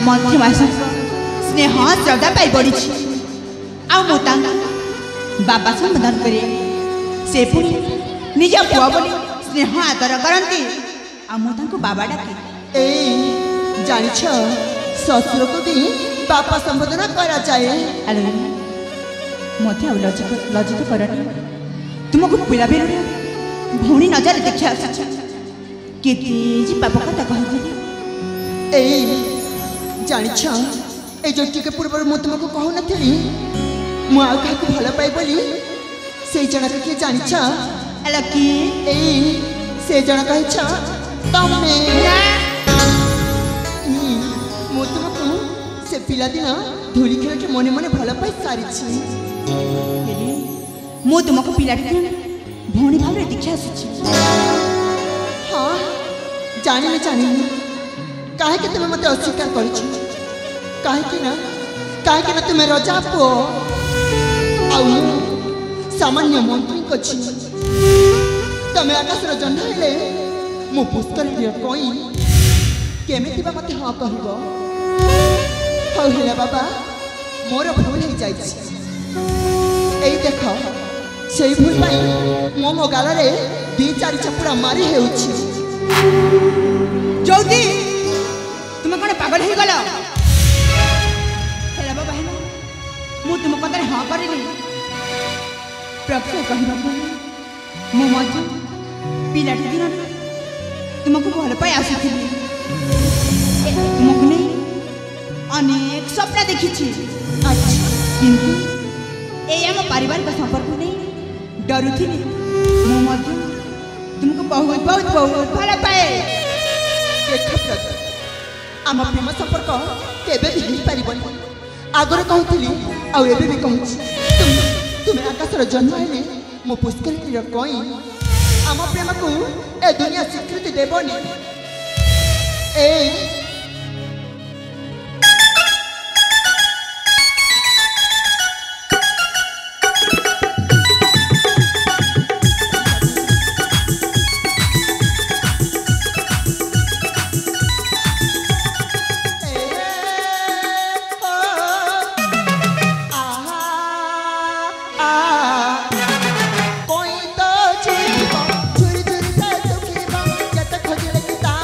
मध्यमास स्नेह श्रद्धा पाई बढ़ी बाबा संबोधन करे से पुणी निज पुआ बोली स्नेह आदर करती बाबा डाके जान शशुर को भी बापा संबोधन करा जाए मत लज्जित करनी तुमको पिला बेलू भौणी नजर देखा केते पाप कथा कहती जान जो टिके पूर्व मुझे तुमको कहू नी मुझे भल पाए बोली से जनक किए जान किए से जन कह तमें मु तुमको से पिला दिन धूली खेल के मने मने भल पाई सारी मु तुमको पिला भौणी भाव देखा हाँ जानी जानी कहीं तुम मत अस्वीकार कर कहीं तुम्हें रजा पु सामान्य मंत्री तमें आकाश जन्म हेले मु पुष्कर कई केमी मत हाँ कह हूँ बाबा मोर भूल हो जाए देख से भूल मो मो गाल में 2-4 चपुड़ा मारी हो ज्योति तुम कौन पागल हो गल बाबा मु तुम कथा हाँ कर प्रकृत कहना मु पिलाटी दिन तुमको भल पाई आसुली तुमको नहीं अनेक स्वप्न देखी किंतु ये आम पारिवारिक संपर्क नहीं डरुथी तुमको बहुत बहुत बहुत भल पाए आम प्रेम संपर्क केबे भी हो पार आगर कहती आबे भी कहूँ तुम्हें आकाशर जन्म हेले मो पुष्कर कई आम प्रेम को ए दुनिया स्वीकृति देवनी कोई तो जीव झुरी झुरी से दुखी जत खोजले की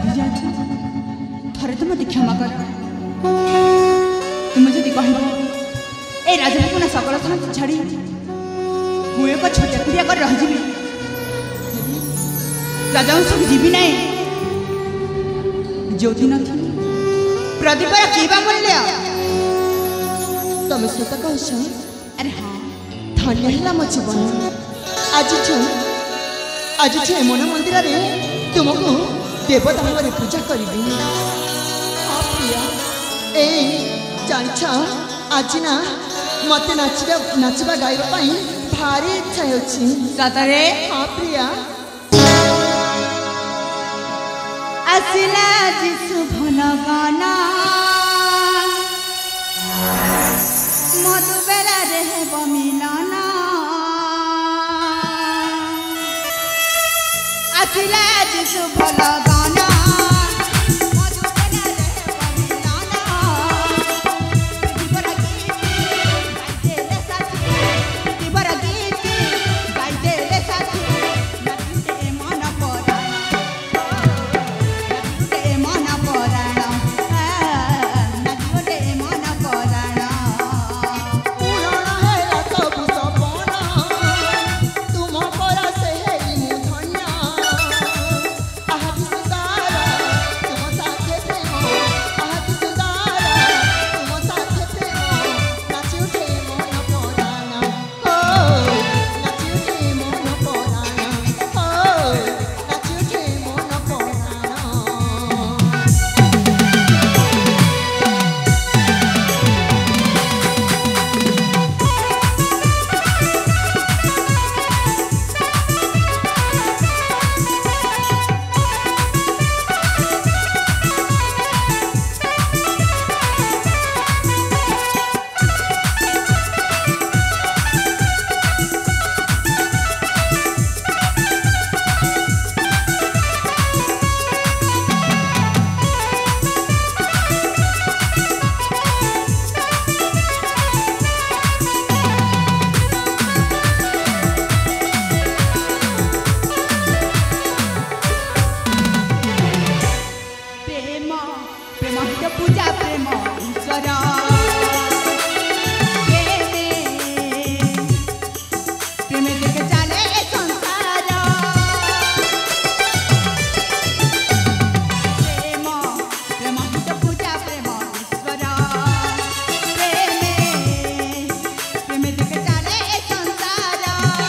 भूली जाए थरे तो मत क्षमा कर तुम जदि कह ए राजपूत सकल शांति छाड़ी मुझे एक छोटा कुड़िया कर रही राजवंश जीवी ना जो दिन प्रदीप केबा मूल्य तुम सत कह अरे हाँ धन्य है मो जीवन आज मन मंदिर में तुमको देवता भाव पूजा करी। हाँ प्रिया ए जान आज ना मत नाचवा गाइबा भारी इच्छा होची सतरे। हाँ प्रिया आसिला जिसु भल गाना मधु बेला रे मिलना आसिला जिसु भल गाना मधु बेला रे मिलना दीपरा गीत गाइते रे साथी दीपरा गीत गाइते रे साथी नचते मन पराण नचते मन पराण पूजा प्रेम ईश्वर प्रेम देखे चले संसार प्रेम प्रेम पूजा प्रेम ईश्वर प्रेम देखे चले संसार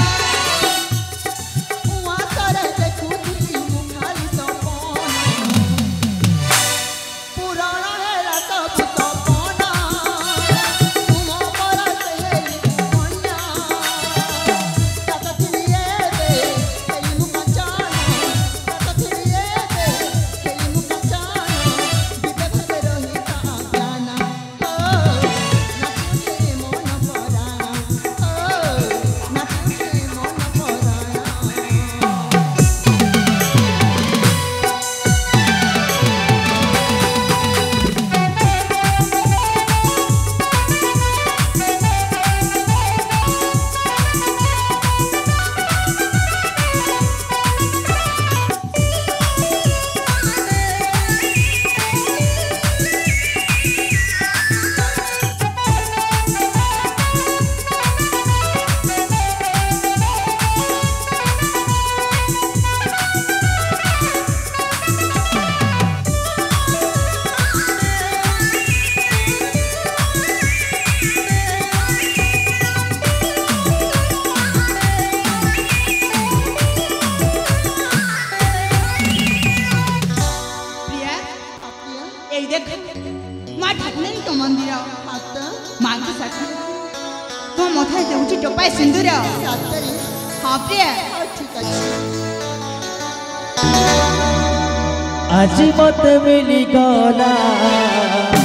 माँ ठाकुर तो मंदिर माँ की साथी तो मथा देउची टोपाई सिंदूर हाँ प्रिय आज मत मिली गला